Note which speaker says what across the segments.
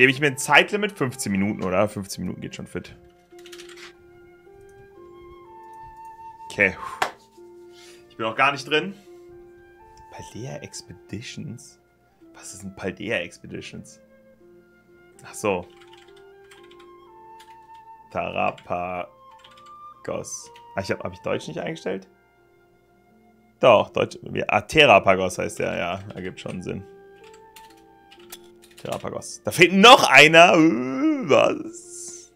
Speaker 1: Gebe ich mir ein Zeitlimit? 15 Minuten, oder? 15 Minuten geht schon fit. Okay. Ich bin noch gar nicht drin. Paldea Expeditions? Was ist ein Paldea Expeditions? Ach so. Tarapagos. Ach, hab ich Deutsch nicht eingestellt? Doch, Deutsch. Terrapagos heißt der, ja. Ergibt schon Sinn. Terrapagos. Da fehlt noch einer. Was?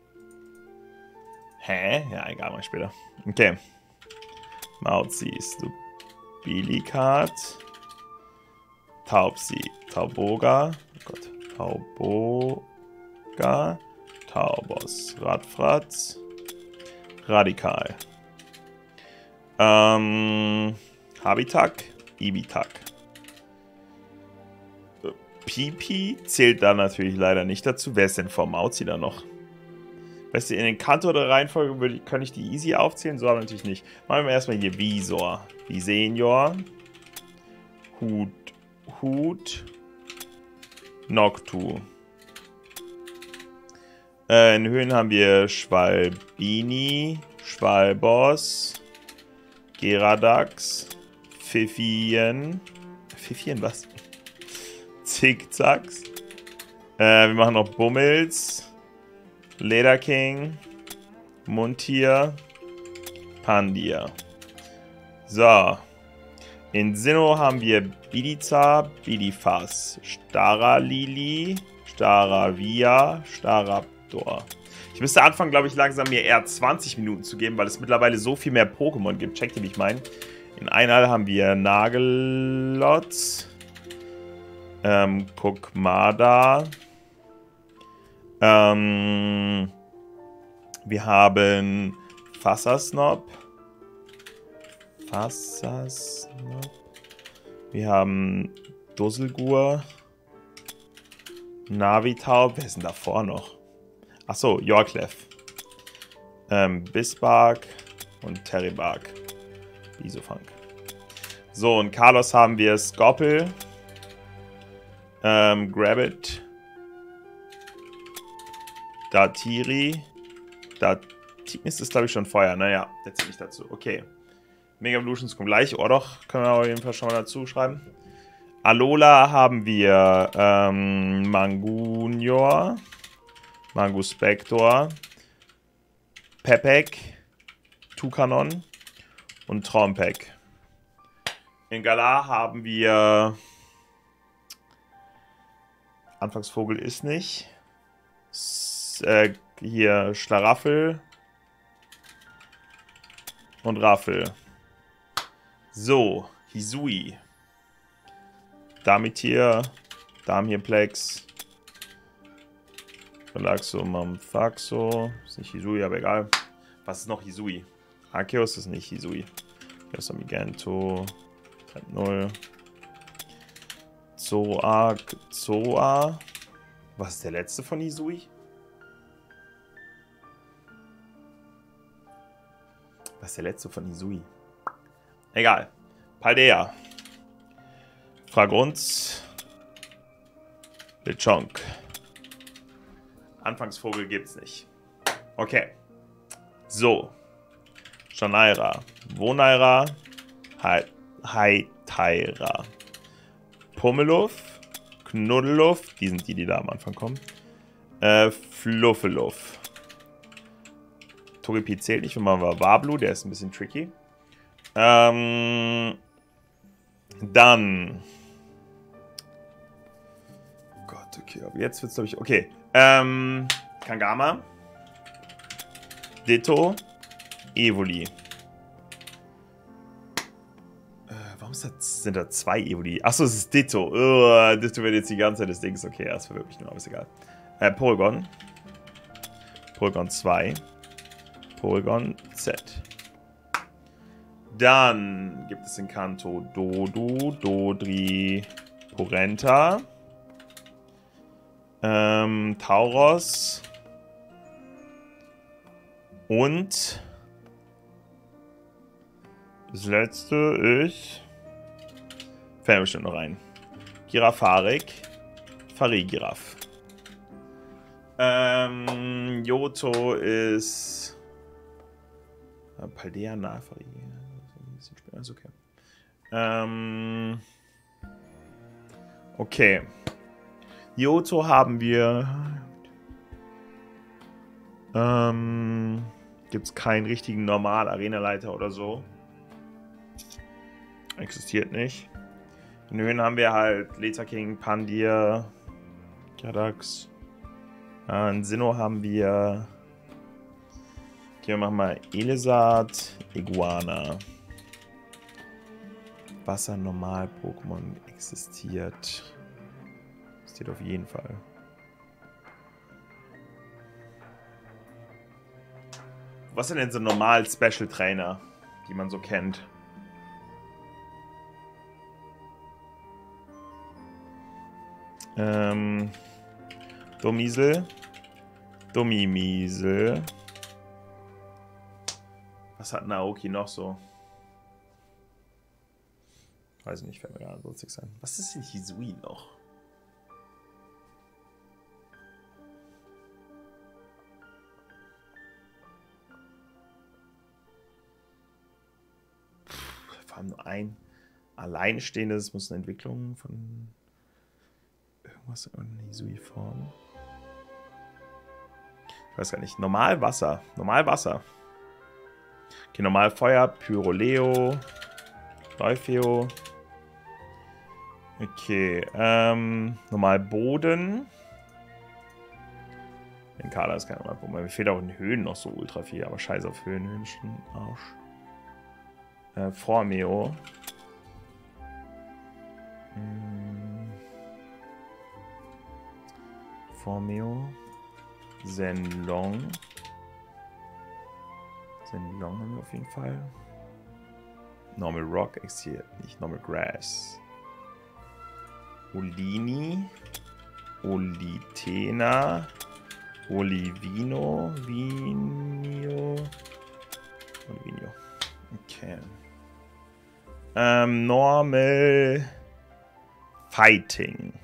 Speaker 1: Hä? Ja, egal, mal später. Okay. Mauzi, Stubilikat. Taubsi, Tauboga. Oh Gott. Tauboga. Taubos. Radfratz. Radikal. Habitak. Ibitak. Pipi zählt da natürlich leider nicht dazu. Wer ist denn vor Mauzi da noch? Weißt du, in den Kanto der Reihenfolge kann ich die easy aufzählen, so aber natürlich nicht. Machen wir erstmal hier Visor. Visenior. Hut. Noctu. In Höhen haben wir Schwalbini, Schwalbos, Geradax, Pfiffien. Pfiffien, was? Zickzacks. Wir machen noch Bummels, Lederking, Muntier, Pandir. So. In Sinnoh haben wir Bidiza, Bidifas, Staralili, Staravia, Staraptor. Ich müsste anfangen, glaube ich, langsam mir eher 20 Minuten zu geben, weil es mittlerweile so viel mehr Pokémon gibt. Checkt ihr, wie ich meine? In Einal haben wir Nagelotz, Kokmada. Wir haben Fassasnob. Wir haben Dusselgur. Navitaub. Wer ist denn davor noch? Achso, Yorklef. Bisbark und Terribark. Bisofunk. So, und Carlos haben wir Skoppel. Grabbit. Datiri. Datines ist, glaube ich, schon Feuer. Naja, der zählt nicht dazu. Okay. Mega Evolutions kommt gleich. Oh doch, können wir auf jeden Fall schon mal dazu schreiben. Alola haben wir Mangunior. Manguspector. Pepek. Tucanon. Und Trompek. In Galar haben wir Anfangsvogel ist nicht. Hier Schlaraffel. Und Raffel. So, Hisui. Damitier. Damhirplex. Relaxo, Mamfaxo. Ist nicht Hisui, aber egal. Was ist noch Hisui? Arceus ist nicht Hisui. Yosamigento. 0. Zoa. Was ist der letzte von Hisui? Was ist der letzte von Hisui? Egal. Paldea. Fragrunz. Lechonk. Anfangsvogel gibt's nicht. Okay. So. Shanaira. Wonaira. Haitaira. Pummeluff. Knuddeluff. Die sind die da am Anfang kommen. Fluffeluff. Togepi zählt nicht, wenn man war Wablu, der ist ein bisschen tricky. Dann. Oh Gott, okay, aber jetzt wird's, glaube ich. Okay. Kangama. Ditto. Evoli. Warum sind da zwei Evoli? Achso, es ist Ditto. Ditto wird jetzt die ganze Zeit des Dings. Okay, das verwirrt mich nur, aber ist egal. Porygon. Porygon 2. Porygon Z. Dann gibt es in Kanto Dodu, Dodri, Porenta, Tauros und das letzte ist, fällt bestimmt noch rein, Girafarik, Farigiraf. Johto ist... Paldea Nachfrage. Ist okay. Okay. Johto haben wir... Gibt es keinen richtigen normal Arenaleiter oder so. Existiert nicht. In Höhen haben wir halt Leta King, Pandir, Gadax. In Sinnoh haben wir... Okay, wir machen mal Elisard, Iguana. Wasser-Normal-Pokémon existiert. Existiert auf jeden Fall. Was sind denn so normal Special Trainer, die man so kennt? Domiesel. Domimiesel. Was hat Naoki noch so? Weiß nicht, fällt mir gerade lustig sein. Was ist denn Hisui noch? Vor allem nur ein alleinstehendes, muss eine Entwicklung von irgendwas in Hisui-Form. Ich weiß gar nicht. Normal Wasser. Normal Wasser. Okay, normal Feuer, Pyroleo, Leufeo. Okay, normal Boden. In Kader ist kein normal Boden. Mir fehlt auch in Höhen noch so ultra viel, aber scheiße auf Höhen. Höhen schon Arsch. Formeo. Formeo. Zenlong. Zenlong haben wir auf jeden Fall. Normal Rock existiert nicht. Normal Grass. Olini. Olitena. Olivino. Olivino. Okay. Normal Fighting.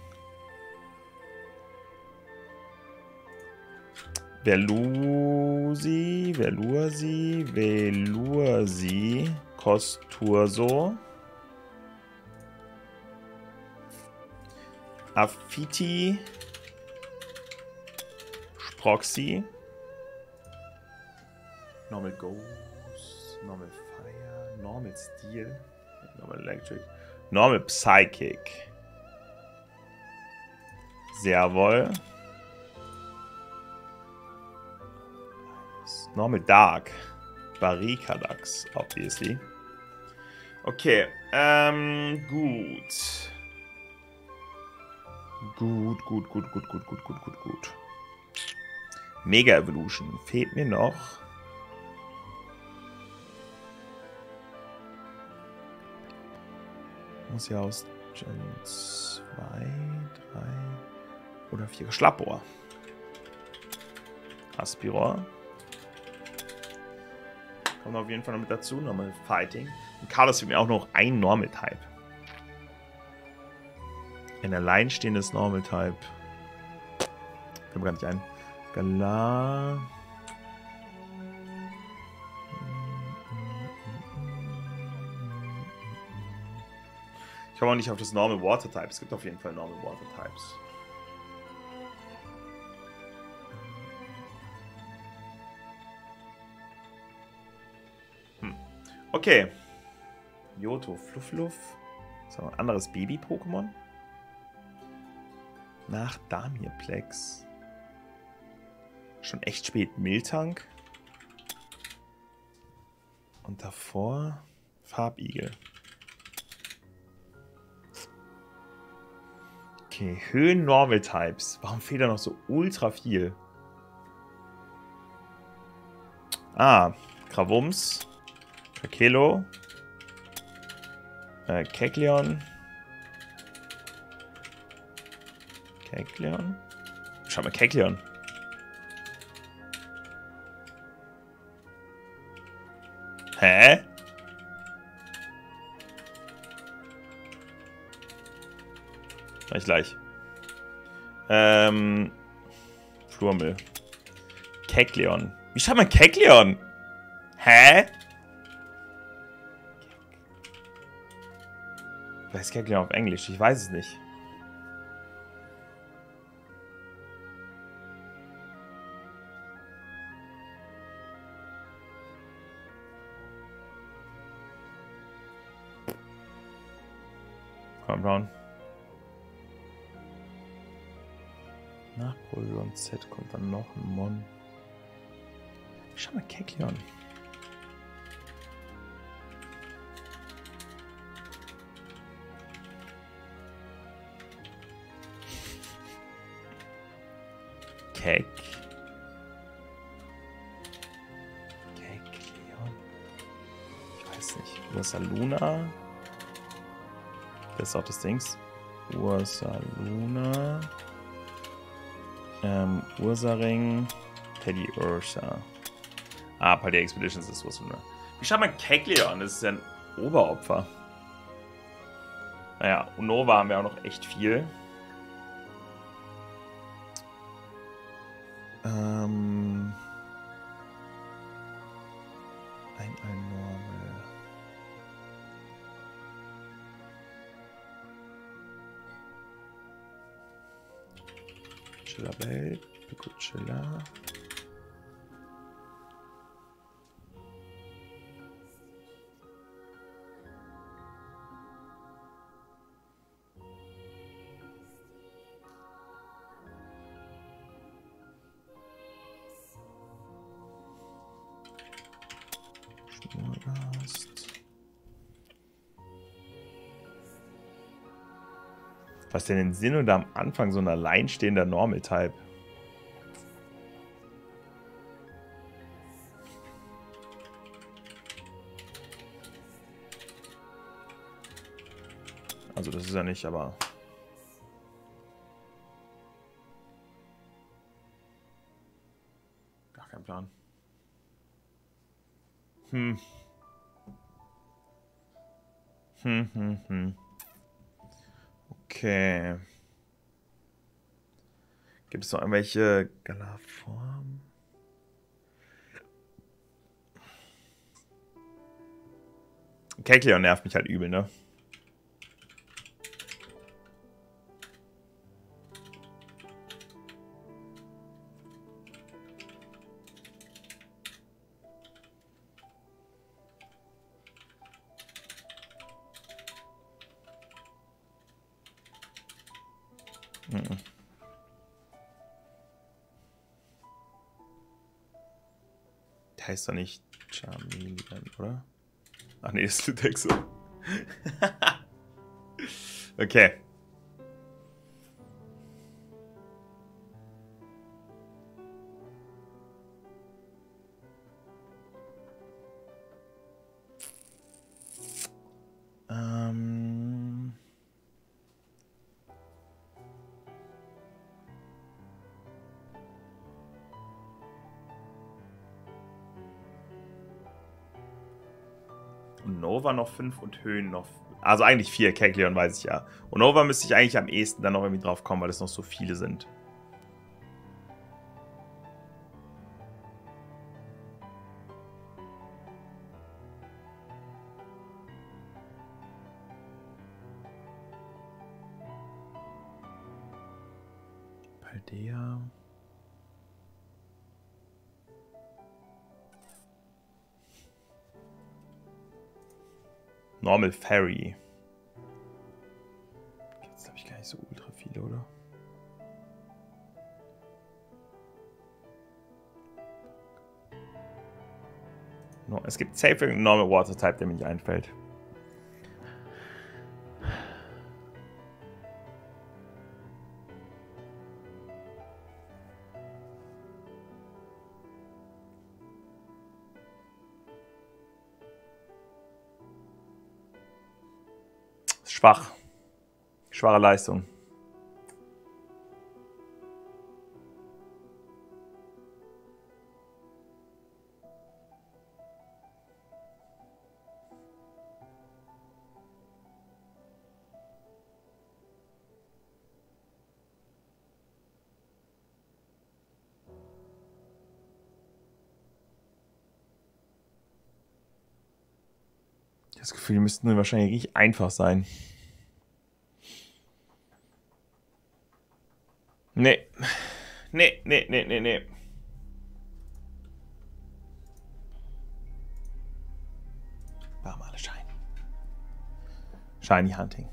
Speaker 1: Velusi, Costurso. Affiti. Sproxy. Normal Ghost. Normal Fire. Normal Steel. Normal Electric. Normal Psychic. Servol. Normal Dark. Barricadax, obviously. Okay, gut. Gut. Mega Evolution. Fehlt mir noch. Muss ja aus Gen 2, 3 oder 4. Schlappohr. Aspiror. Kommt auf jeden Fall noch mit dazu. Normal Fighting. Und Carlos wird mir auch noch ein Normal Type. Ein alleinstehendes Normal Type. Fällt mir gar nicht ein. Galar. Ich komme auch nicht auf das Normal Water Type. Es gibt auf jeden Fall Normal Water Types. Okay. Johto, Fluffluff. Das ist ein anderes Baby-Pokémon. Nach Damirplex. Schon echt spät Miltank. Und davor Farbigel. Okay, Höhen-Normal-Types. Warum fehlt da noch so ultra viel? Ah, Gravums. Kakelo. Kekleon. Schau mal, Kekleon. Hä? Gleich. Turmel. Kekleon. Wie schreibt man Kekleon? Hä? Vielleicht ist Kekleon auf Englisch. Ich weiß es nicht. Komm, Brown. Nach Polygon Z kommt dann noch ein Mon. Schau mal, Kekleon. Kekleon. Ich weiß nicht. Ursaluna. Das ist auch das Dings. Ursaluna. Ursaring. Teddy Ursa. Ah, Paldia Expeditions ist Ursaluna. Wie schreibt man Kekleon? Das ist ja ein Oberopfer. Naja, Unova haben wir auch noch echt viel. Ein Normal. Chilla Welt, Pikuchilla. Was denn den Sinn oder am Anfang so ein alleinstehender Normal-Type? Also das ist ja nicht, aber... Gar kein Plan. Okay. Gibt es noch irgendwelche Galaform? Kekleon nervt mich halt übel, ne? Der heißt doch nicht Charmeleon, oder? Ach nee, ist Lutex. Okay. Nova noch 5 und Höhen noch... Also eigentlich 4, Kekleon weiß ich ja. Und Nova müsste ich eigentlich am ehesten dann noch irgendwie drauf kommen, weil es noch so viele sind. Paldea... Normal Fairy. Jetzt habe ich gar nicht so ultra viele, oder? No, es gibt safe einen Normal Water Type, der mir nicht einfällt. Schwach. Schwache Leistung. Das Gefühl, die müssten wahrscheinlich richtig einfach sein. Nee. Nee. Machen wir alle Shiny. Shiny Hunting.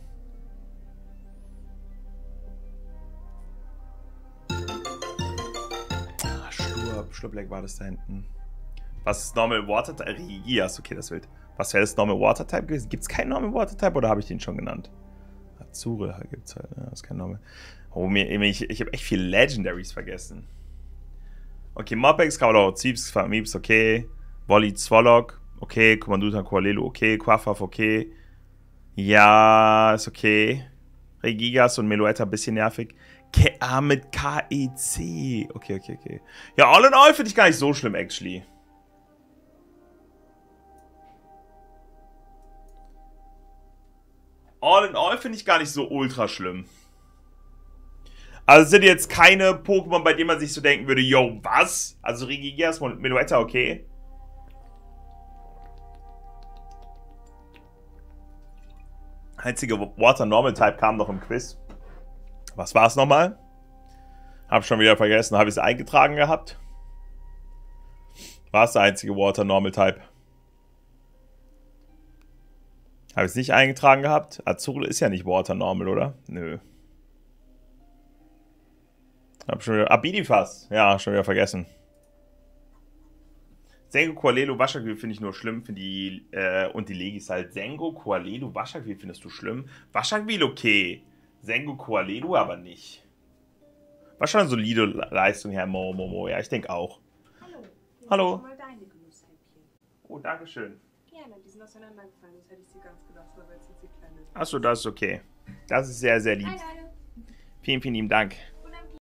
Speaker 1: Schlurpleck war das da hinten. Was ist Normal Water Type? Regigias, okay, das wird. Was wäre das Normal Water Type gewesen? Gibt es keinen Normal Water Type oder habe ich den schon genannt? Azure gibt es halt, ja, das ist kein Normal. Oh, ich habe echt viel Legendaries vergessen. Okay, Mopex, Kavalor, Zieps, Famibs, okay. Volley, Zwolok, okay. Kommandutan, Koalelu, okay. Quaffaf, okay. Ja, ist okay. Regigas und Meloetta, ein bisschen nervig. Mit KEC. Okay. Ja, all in all finde ich gar nicht so schlimm, actually. All in all finde ich gar nicht so ultra schlimm. Also es sind jetzt keine Pokémon, bei denen man sich so denken würde, yo, was? Also Regigigas und Meloetta, okay. Einzige Water Normal Type kam noch im Quiz. Was war es nochmal? Hab schon wieder vergessen. Habe ich es eingetragen gehabt? War es der einzige Water Normal Type? Habe ich es nicht eingetragen gehabt? Azul ist ja nicht Water Normal, oder? Nö. Hab schon wieder. Abidifas. Ja, schon wieder vergessen. Sengo, Koalelu, Waschakwi finde ich nur schlimm. Und die Legis halt. Sengo, Koalelu, Waschakwi findest du schlimm? Waschakwi okay. Sengo, Koalelu aber nicht. War schon eine solide Leistung, Herr Momo. Ja, ich denke auch. Hallo. Mal deine Genusshäppchen. Oh, danke schön. Gerne, die sind auseinandergefallen. Das hätte ich sie ganz gelassen, aber jetzt sind sie kleine. Achso, das ist okay. Das ist sehr, sehr lieb. Vielen lieben Dank.